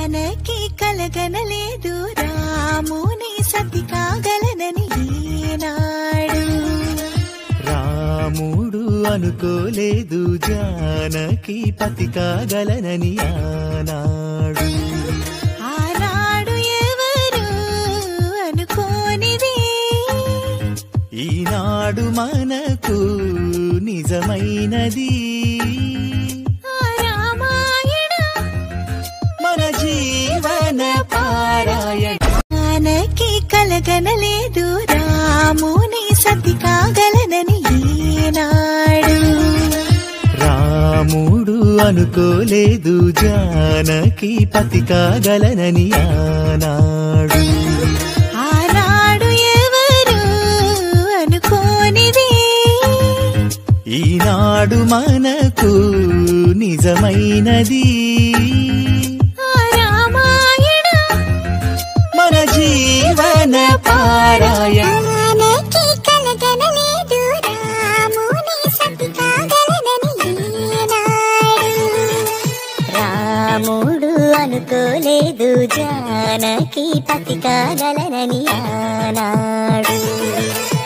జానకి కలగనలేదు రాముని సతి కాగలనని ఈనాడు. రాముడు అనుకోలేదు జానకి పతి కాగలనని ఆనాడు. ఆనాడు ఎవరు అనుకోనిది ఈనాడు మనకు నిజమైనది. మన జీవన పారాయణ. జానకి కలగనలేదు రాముని సతి కాగలనని ఈనాడు. రాముడు అనుకోలేదు జానకి పతి కాగలనని ఆనాడు. ఆనాడు ఎవరు అనుకోనిది ఈనాడు మనకు నిజమైనది. మన జీవన పారాయణ. జానకి కలగనలేదు రాముని సతి కాగలనని ఈనాడు. రాముడు అనుకోలేదు జానకి పతి కాగలనని ఆనాడు.